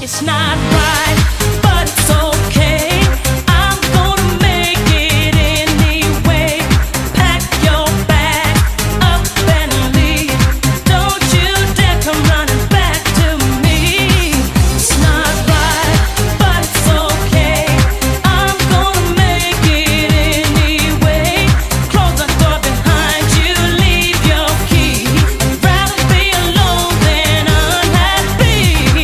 It's not right, but it's okay. I'm gonna make it anyway. Pack your bag up and leave. Don't you dare come running back to me. It's not right, but it's okay. I'm gonna make it anyway. Close the door behind you, leave your key. I'd rather be alone than unhappy.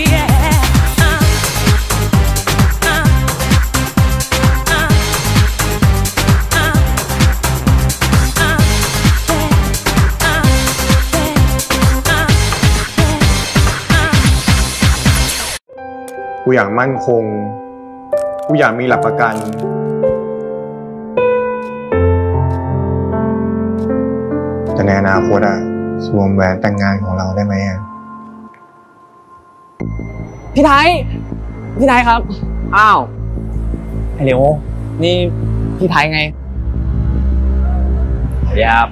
กูอยากมั่นคงกูอยากมีหลักประกันแต่ในอนาคตอะสวมแหวนแต่งงานของเราได้ไหมอะพี่ไทยครับอ้าวไอเร็วนี่พี่ไทยไงสวัสดีครับ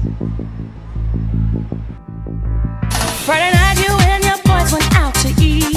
Friday night, you and your boys went out to eat.